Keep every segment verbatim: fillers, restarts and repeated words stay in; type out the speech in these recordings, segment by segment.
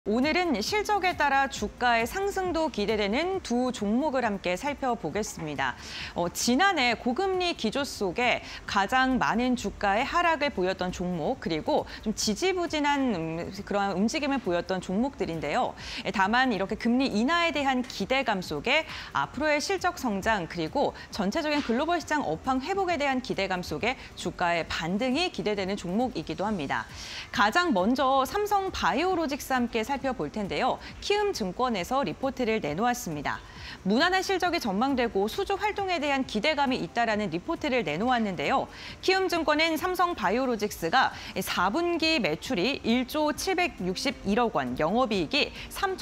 오늘은 실적에 따라 주가의 상승도 기대되는 두 종목을 함께 살펴보겠습니다. 어, 지난해 고금리 기조 속에 가장 많은 주가의 하락을 보였던 종목, 그리고 좀 지지부진한 음, 그러한 움직임을 보였던 종목들인데요. 다만 이렇게 금리 인하에 대한 기대감 속에 앞으로의 실적 성장, 그리고 전체적인 글로벌 시장 업황 회복에 대한 기대감 속에 주가의 반등이 기대되는 종목이기도 합니다. 가장 먼저 삼성 바이오로직스 함께 살펴볼 텐데요. 키움증권에서 리포트를 내놓았습니다. 무난한 실적이 전망되고 수주 활동에 대한 기대감이 있다라는 리포트를 내놓았는데요. 키움증권은 삼성 바이오로직스가 사 분기 매출이 일조 칠백육십일억 원, 영업이익이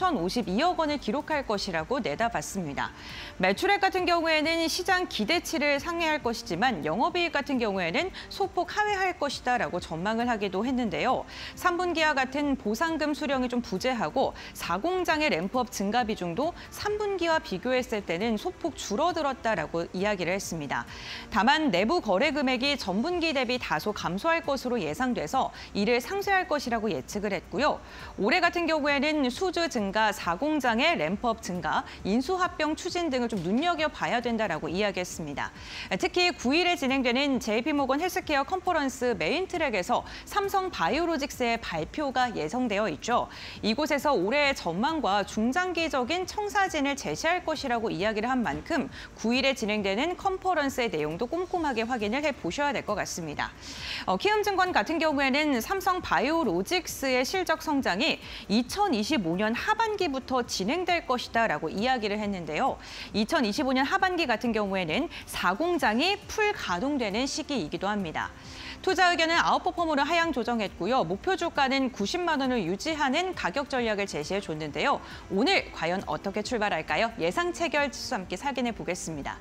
삼천오십이억 원을 기록할 것이라고 내다봤습니다. 매출액 같은 경우에는 시장 기대치를 상회할 것이지만 영업이익 같은 경우에는 소폭 하회할 것이다라고 전망을 하기도 했는데요. 삼 분기와 같은 보상금 수령이 좀 부재하고 사공장의 램프업 증가 비중도 삼 분기와 비교했을 때는 소폭 줄어들었다라고 이야기를 했습니다. 다만 내부 거래 금액이 전분기 대비 다소 감소할 것으로 예상돼서 이를 상쇄할 것이라고 예측을 했고요. 올해 같은 경우에는 수주 증가, 사공장의 램프업 증가, 인수합병 추진 등을 좀 눈여겨봐야 된다라고 이야기했습니다. 특히 구 일에 진행되는 제이피모건 헬스케어 컨퍼런스 메인 트랙에서 삼성 바이오로직스의 발표가 예정되어 있죠. 이곳에서 올해의 전망과 중장기적인 청사진을 제시할 것이라고 이야기를 한 만큼 구 일에 진행되는 컨퍼런스의 내용도 꼼꼼하게 확인을 해보셔야 될 것 같습니다. 어, 키움증권 같은 경우에는 삼성 바이오로직스의 실적 성장이 이천이십오 년 하반기부터 진행될 것이다라고 이야기를 했는데요. 이천이십오 년 하반기 같은 경우에는 사공장이 풀 가동되는 시기이기도 합니다. 투자 의견은 아웃퍼폼으로 하향 조정했고요. 목표 주가는 구십만 원을 유지하는 가격 전략을 제시해 줬는데요. 오늘 과연 어떻게 출발할까요? 예상 체결 지수 함께 확인해 보겠습니다.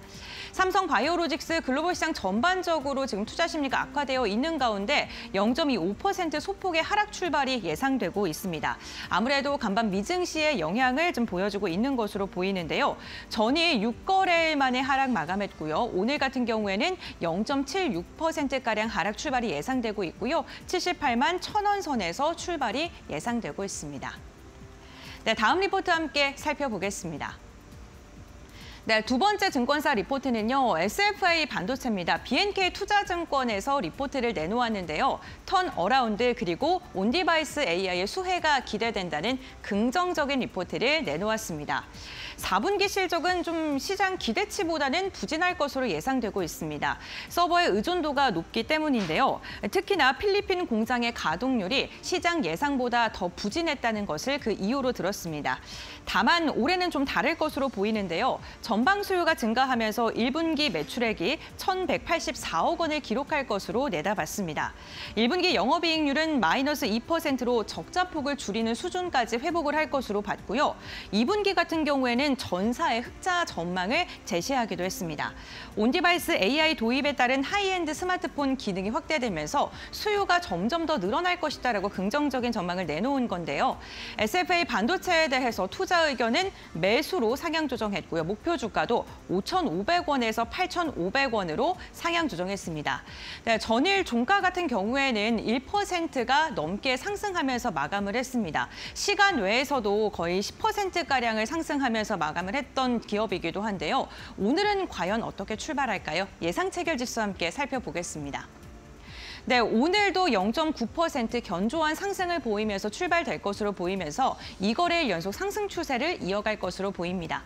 삼성 바이오로직스 글로벌 시장 전반적으로 지금 투자 심리가 악화되어 있는 가운데 영 점 이오 퍼센트 소폭의 하락 출발이 예상되고 있습니다. 아무래도 간밤 미증시의 영향을 좀 보여주고 있는 것으로 보이는데요. 전일 육 거래일 만에 하락 마감했고요. 오늘 같은 경우에는 영 점 칠육 퍼센트가량 하락 출발이 예상되고 있고요. 칠십팔만 천 원 선에서 출발이 예상되고 있습니다. 네, 다음 리포트 함께 살펴보겠습니다. 네, 두 번째 증권사 리포트는요, 에스에프에이 반도체입니다. 비엔케이 투자증권에서 리포트를 내놓았는데요. 턴어라운드 그리고 온디바이스 에이아이의 수혜가 기대된다는 긍정적인 리포트를 내놓았습니다. 사 분기 실적은 좀 시장 기대치보다는 부진할 것으로 예상되고 있습니다. 서버의 의존도가 높기 때문인데요. 특히나 필리핀 공장의 가동률이 시장 예상보다 더 부진했다는 것을 그 이유로 들었습니다. 다만 올해는 좀 다를 것으로 보이는데요. 전방 수요가 증가하면서 일 분기 매출액이 천백팔십사억 원을 기록할 것으로 내다봤습니다. 일 분기 영업이익률은 마이너스 이 퍼센트로 적자폭을 줄이는 수준까지 회복을 할 것으로 봤고요. 이 분기 같은 경우에는 전사의 흑자 전망을 제시하기도 했습니다. 온디바이스 에이아이 도입에 따른 하이엔드 스마트폰 기능이 확대되면서 수요가 점점 더 늘어날 것이다라고 긍정적인 전망을 내놓은 건데요. 에스에프에이 반도체에 대해서 투자 의견은 매수로 상향 조정했고요. 목표 주가도 오천오백 원에서 팔천오백 원으로 상향 조정했습니다. 네, 전일 종가 같은 경우에는 일 퍼센트가 넘게 상승하면서 마감을 했습니다. 시간 외에서도 거의 십 퍼센트가량을 상승하면서 마감을 했던 기업이기도 한데요. 오늘은 과연 어떻게 출발할까요? 예상 체결 지수 함께 살펴보겠습니다. 네, 오늘도 영 점 구 퍼센트 견조한 상승을 보이면서 출발될 것으로 보이면서 이 거래일 연속 상승 추세를 이어갈 것으로 보입니다.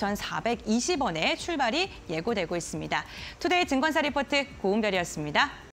육천사백이십 원에 출발이 예고되고 있습니다. 투데이 증권사 리포트 고은별이었습니다.